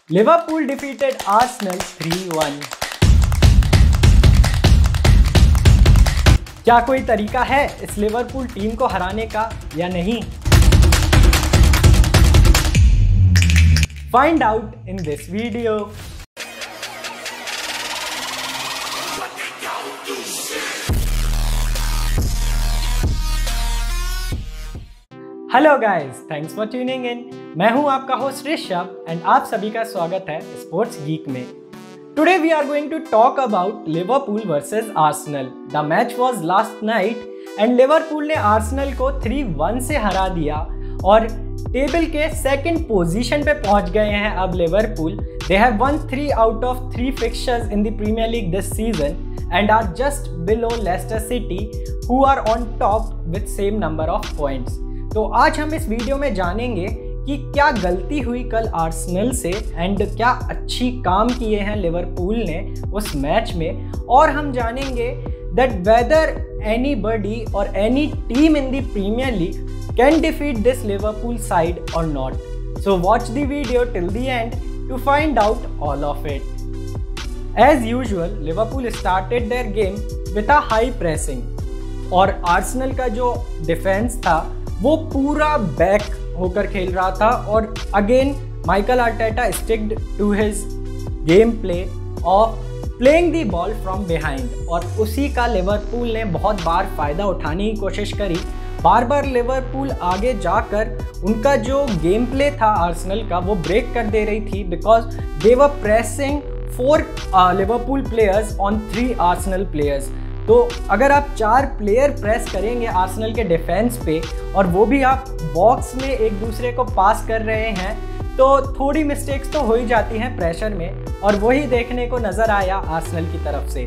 Liverpool defeated Arsenal 3-1। क्या कोई तरीका है इस लिवरपूल टीम को हराने का या नहीं? Find out in this video। Hello guys, thanks for tuning in. मैं हूं आपका होस्ट ऋषभ एंड आप सभी का स्वागत है स्पोर्ट्स गीक में। Today we are going to talk about Liverpool versus Arsenal. The match was last night and Liverpool ने आर्सेनल को 3-1 से हरा दिया और टेबल के सेकंड पोजीशन पे पहुंच गए हैं अब Liverpool. They have won 3 out of 3 fixtures in the Premier League this season and are just below Leicester City who are on top with same number of points. तो आज हम इस वीडियो में जानेंगे कि क्या गलती हुई कल आर्सेनल से एंड क्या अच्छी काम किए हैं लिवरपूल ने उस मैच में, और हम जानेंगे that whether anybody or any team in the Premier League can defeat this Liverpool side or not. So watch the video till the end to find out all of it. As usual Liverpool started their game with a high pressing और Arsenal का जो defence था वो पूरा back होकर खेल रहा था और again Michael Arteta sticked to his game play of playing the ball from behind और उसी का लिवरपूल ने बहुत बार फ़ायदा उठाने की कोशिश करी। बार बार लिवरपूल आगे जाकर उनका जो गेम प्ले था आर्सेनल का वो ब्रेक कर दे रही थी because they were pressing 4 Liverpool players on 3 Arsenal players. तो अगर आप 4 प्लेयर प्रेस करेंगे आर्सेनल के डिफेंस पे और वो भी आप बॉक्स में एक दूसरे को पास कर रहे हैं तो थोड़ी मिस्टेक्स तो हो ही जाती हैं प्रेशर में, और वही देखने को नज़र आया आर्सेनल की तरफ से।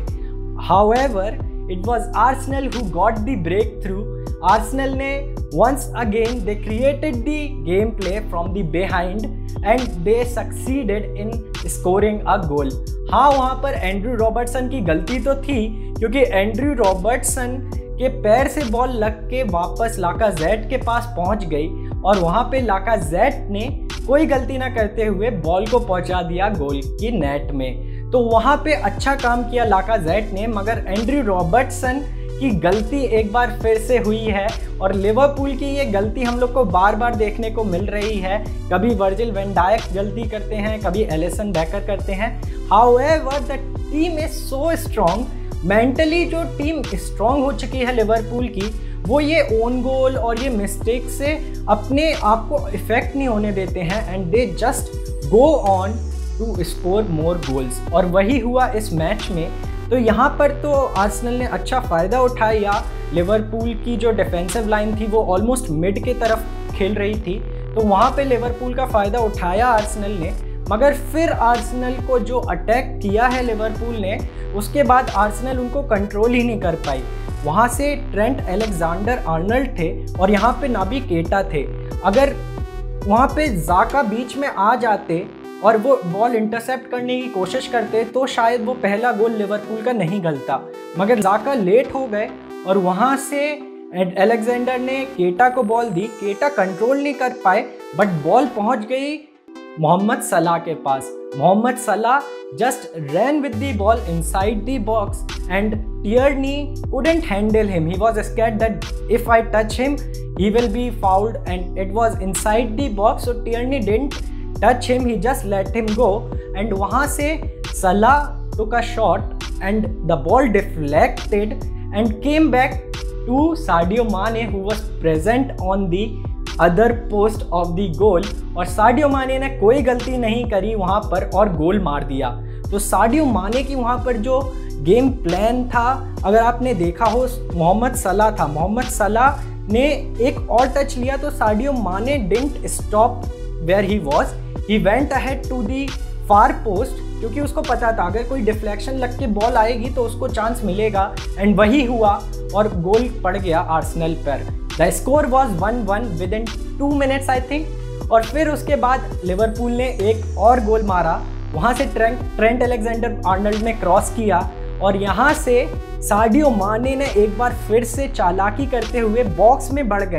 However it was Arsenal who got the breakthrough. Arsenal ने once again they created the game play from the behind and they succeeded in scoring a goal। हाँ, वहाँ पर एंड्रू रॉबर्टसन की गलती तो थी क्योंकि एंड्रू रॉबर्टसन के पैर से बॉल लग के वापस लाकाज़ेट के पास पहुँच गई और वहाँ पे लाकाज़ेट ने कोई गलती ना करते हुए बॉल को पहुँचा दिया गोल की नेट में। तो वहाँ पे अच्छा काम किया लाकाज़ेट ने, मगर एंड्रू रॉबर्टसन की गलती एक बार फिर से हुई है और लिवरपूल की ये गलती हम लोग को बार बार देखने को मिल रही है। कभी वर्जिल वैन डायक गलती करते हैं, कभी एलिसन बेकर करते हैं। However the team is so strong, mentally जो टीम स्ट्रॉन्ग हो चुकी है लिवरपूल की, वो ये ओन गोल और ये मिस्टेक से अपने आप को इफेक्ट नहीं होने देते हैं and they just go on to score more goals, और वही हुआ इस मैच में। तो यहाँ पर तो आर्सेनल ने अच्छा फ़ायदा उठाया। लिवरपूल की जो डिफेंसिव लाइन थी वो ऑलमोस्ट मिड के तरफ खेल रही थी, तो वहाँ पे लिवरपूल का फ़ायदा उठाया आर्सेनल ने। मगर फिर आर्सेनल को जो अटैक किया है लिवरपूल ने, उसके बाद आर्सेनल उनको कंट्रोल ही नहीं कर पाई। वहाँ से ट्रेंट अलेक्जेंडर आर्नल्ड थे और यहाँ पे नाबी केटा थे। अगर वहाँ पे ज़ाका बीच में आ जाते और वो बॉल इंटरसेप्ट करने की कोशिश करते तो शायद वो पहला गोल लिवरपूल का नहीं गलता, मगर ज़ाका लेट हो गए और वहाँ से अलेक्जेंडर ने केटा को बॉल दी। केटा कंट्रोल नहीं कर पाए बट बॉल पहुँच गई मोहम्मद सलाह के पास। Mohamed Salah just ran with the ball inside the box and Tierney couldn't handle him. He was scared that if I touch him he will be fouled and it was inside the box, so Tierney didn't touch him, he just let him go and वहाँ से Salah took a shot and the ball deflected and came back to Sadio Mane who was present on the other post of the goal, और साडियो माने ने कोई गलती नहीं करी वहाँ पर और गोल मार दिया। तो साडियो माने की वहाँ पर जो गेम प्लान था, अगर आपने देखा हो, मोहम्मद सलाह था, मोहम्मद सलाह ने एक और टच लिया तो Sadio Mane didn't stop where he was, he went ahead to the far post, क्योंकि उसको पता था अगर कोई डिफ्लेक्शन लग के बॉल आएगी तो उसको चांस मिलेगा, एंड वही हुआ और गोल पड़ गया आर्सेनल पर। The score was 1-1 within 2 minutes I think, और फिर उसके बाद लिवरपूल ने एक और गोल मारा। वहाँ से ट्रेंट अलेक्जेंडर आर्नल्ड ने क्रॉस किया और यहाँ से साडियो माने ने एक बार फिर से चालाकी करते हुए बॉक्स में बढ़ गए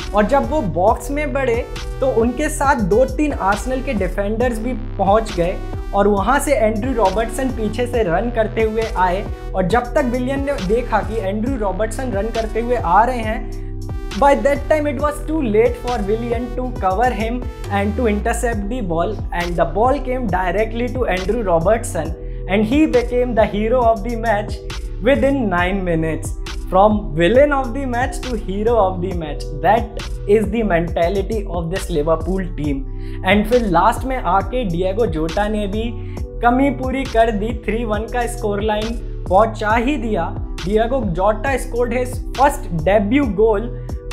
और जब वो बॉक्स में बढ़े तो उनके साथ 2-3 आर्सेनल के डिफेंडर्स भी पहुंच गए और वहां से एंड्रू रॉबर्टसन पीछे से रन करते हुए आए। और जब तक विलियन ने देखा कि एंड्रू रॉबर्टसन रन करते हुए आ रहे हैं, by that time it was too late for Willian to cover him and to intercept the ball, and the ball came directly to Andrew Robertson and he became the hero of the match within 9 minutes. From villain of the match to hero of the match. That is the mentality of this Liverpool team. And फिर last में आके Diego जोटा ने भी कमी पूरी कर दी, 3-1 का स्कोर लाइन पहुंचा ही दिया। Diego Jota scored his first debut goal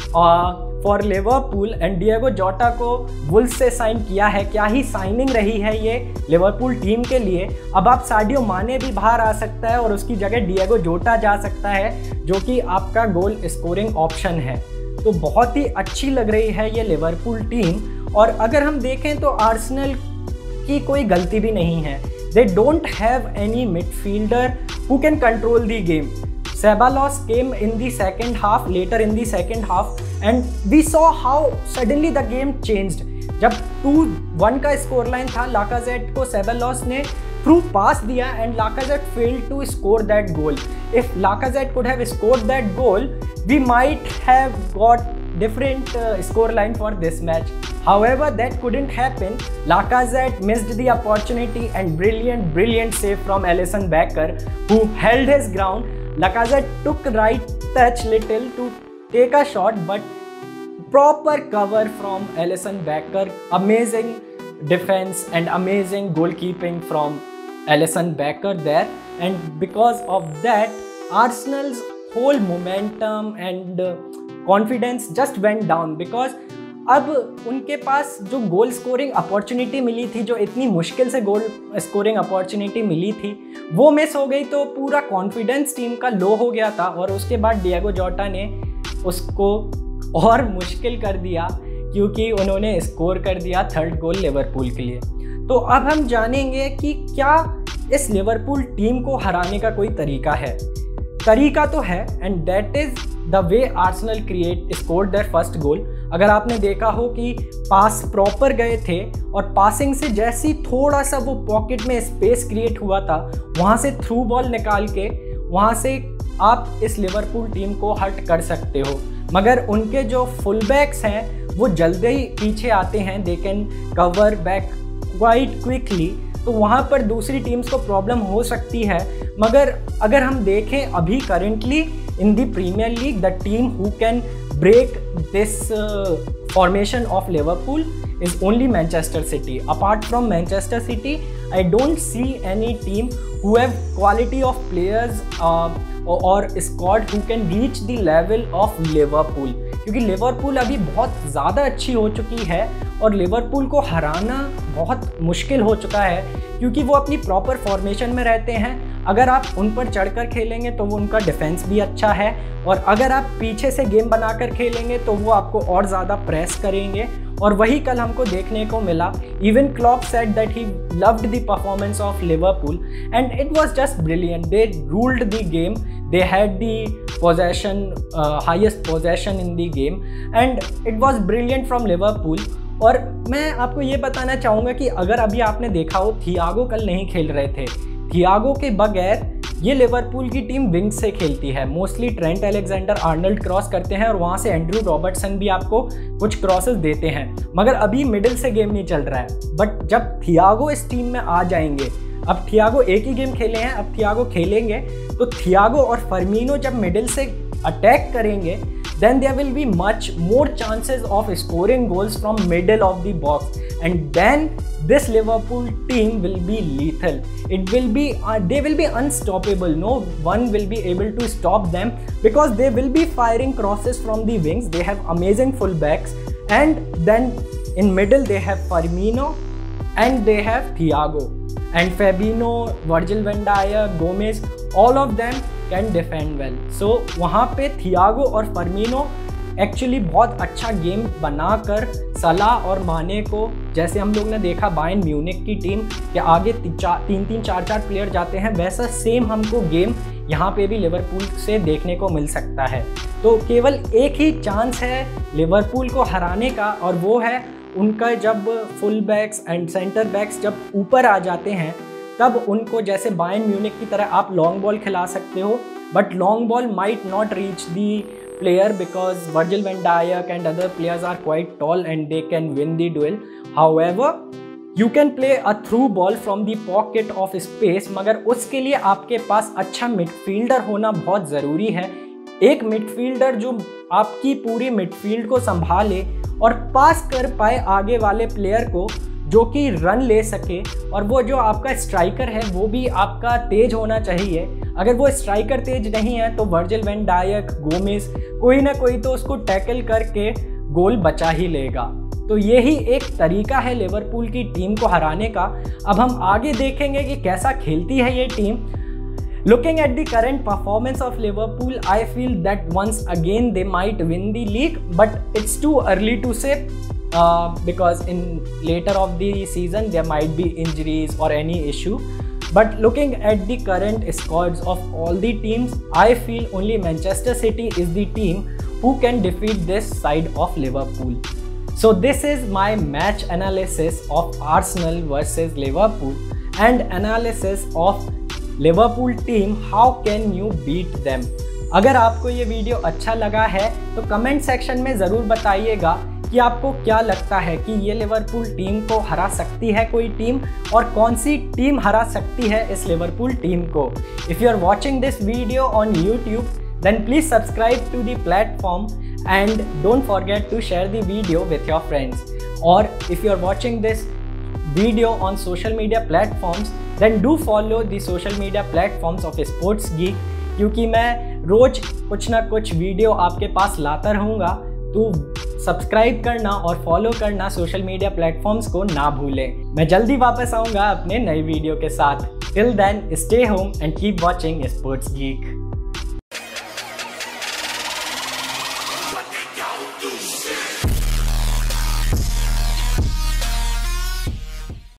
for Liverpool and Diego Jota को वुल्स से साइन किया है। क्या ही साइनिंग रही है ये लिवरपूल टीम के लिए। अब आप साडियो माने भी बाहर आ सकता है और उसकी जगह डिएगो जोटा जा सकता है, जो कि आपका गोल स्कोरिंग ऑप्शन है। तो बहुत ही अच्छी लग रही है ये लिवरपूल टीम। और अगर हम देखें तो आर्सेनल की कोई गलती भी नहीं है। They don't have any midfielder who can control the game. Ceballos came in the second half, later in the second half, and we saw how suddenly the game changed. जब 2-1 का स्कोर लाइन था, Lacazette को सेबालोस ने through pass दिया and Lacazette failed to score that goal. If Lacazette could have scored that goal, we might have got different score line for this match. However, that couldn't happen. Lacazette missed the opportunity and brilliant save from Alisson Becker, who held his ground. Lacazette took right touch little to take a shot, but proper cover from Alisson Becker. Amazing defense and amazing goalkeeping from Alisson Becker there. And because of that, Arsenal's whole momentum and confidence just went down, because अब उनके पास जो goal scoring opportunity मिली थी, जो इतनी मुश्किल से goal scoring opportunity मिली थी, वो मिस हो गई। तो पूरा कॉन्फिडेंस टीम का लो हो गया था और उसके बाद डिएगो जोटा ने उसको और मुश्किल कर दिया, क्योंकि उन्होंने स्कोर कर दिया थर्ड गोल लिवरपूल के लिए। तो अब हम जानेंगे कि क्या इस लिवरपूल टीम को हराने का कोई तरीका है। तरीका तो है, and that is the way Arsenal scored their first goal. अगर आपने देखा हो कि पास प्रॉपर गए थे और पासिंग से जैसी थोड़ा सा वो पॉकेट में स्पेस क्रिएट हुआ था, वहाँ से थ्रू बॉल निकाल के वहाँ से आप इस लिवरपूल टीम को हर्ट कर सकते हो। मगर उनके जो फुल बैक्स हैं वो जल्दी ही पीछे आते हैं, they can cover back quite quickly. तो वहाँ पर दूसरी टीम्स को प्रॉब्लम हो सकती है। मगर अगर हम देखें अभी currently in the Premier League, the team who can break this formation of Liverpool is only Manchester City. Apart from Manchester City, I don't see any team who have quality of players or squad who can reach the level of Liverpool. क्योंकि Liverpool अभी बहुत ज़्यादा अच्छी हो चुकी है और Liverpool को हराना बहुत मुश्किल हो चुका है, क्योंकि वो अपनी प्रॉपर फॉर्मेशन में रहते हैं। अगर आप उन पर चढ़कर खेलेंगे तो वो उनका डिफेंस भी अच्छा है, और अगर आप पीछे से गेम बनाकर खेलेंगे तो वो आपको और ज़्यादा प्रेस करेंगे। और वही कल हमको देखने को मिला। Even Klopp said that he loved the performance of Liverpool and it was just brilliant. They ruled the game, they had the possession, highest possession in the game, and it was brilliant from Liverpool. और मैं आपको ये बताना चाहूँगा कि अगर अभी आपने देखा हो, थियागो कल नहीं खेल रहे थे। थियागो के बगैर ये लिवरपूल की टीम विंग से खेलती है। Mostly Trent Alexander Arnold cross करते हैं और वहाँ से एंड्रू रॉबर्टसन भी आपको कुछ क्रॉसेस देते हैं, मगर अभी मिडिल से गेम नहीं चल रहा है। बट जब थियागो इस टीम में आ जाएंगे, अब थियागो एक ही गेम खेले हैं, अब थियागो खेलेंगे, तो थियागो और फर्मिनो जब मिडिल से अटैक करेंगे, then there will be much more chances of scoring goals from middle of the box, and then this Liverpool team will be lethal. It will be they will be unstoppable. No one will be able to stop them, because they will be firing crosses from the wings. They have amazing fullbacks, and then in middle they have Firmino and they have Thiago and Fabinho, Virgil van Dijk, Gomez, all of them can defend well. So वहाँ पे Thiago और Firmino actually बहुत अच्छा game बनाकर सलाह और माने को, जैसे हम लोग ने देखा बायर्न म्यूनिख की टीम के आगे 3-4 प्लेयर जाते हैं, वैसा सेम हमको गेम यहाँ पे भी लिवरपूल से देखने को मिल सकता है। तो केवल एक ही चांस है लिवरपूल को हराने का, और वो है उनका जब full backs and centre backs जब ऊपर आ जाते हैं, तब उनको जैसे बायर्न म्यूनिख की तरह आप लॉन्ग बॉल खिला सकते हो, but long ball might not reach the player because Virgil van Dijk and other players are quite tall and they can win the duel. However, you can play a through ball from the pocket of space, मगर उसके लिए आपके पास अच्छा midfielder होना बहुत ज़रूरी है। एक मिडफील्डर जो आपकी पूरी मिडफील्ड को संभाले और पास कर पाए आगे वाले प्लेयर को, जो कि रन ले सके, और वो जो आपका स्ट्राइकर है वो भी आपका तेज होना चाहिए। अगर वो स्ट्राइकर तेज नहीं है तो वर्जिल वैन डायक, गोमेज, कोई ना कोई तो उसको टैकल करके गोल बचा ही लेगा। तो यही एक तरीका है लिवरपूल की टीम को हराने का। अब हम आगे देखेंगे कि कैसा खेलती है ये team. Looking at the current performance of Liverpool, I feel that once again they might win the league, but it's too early to say because in later of the season there might be injuries or any issue. But looking at the current squads of all the teams, I feel only Manchester City is the team who can defeat this side of Liverpool. So this is my match analysis of Arsenal versus Liverpool and analysis of Liverpool team, how can you beat them. अगर आपको ये video अच्छा लगा है तो comment section में ज़रूर बताइएगा कि आपको क्या लगता है कि ये लिवरपूल टीम को हरा सकती है कोई टीम, और कौन सी टीम हरा सकती है इस लिवरपूल टीम को। If you are watching this video on YouTube then please subscribe to the platform and don't forget to share the video with your friends. और if you are watching this video on social media platforms then do follow the social media platforms of Sports Geek, क्योंकि मैं रोज कुछ ना कुछ video आपके पास लाता रहूँगा। तो सब्सक्राइब करना और फॉलो करना सोशल मीडिया प्लेटफॉर्म्स को ना भूलें। मैं जल्दी वापस आऊँगा अपने नए वीडियो के साथ। Till then stay home and keep watching Sports geek.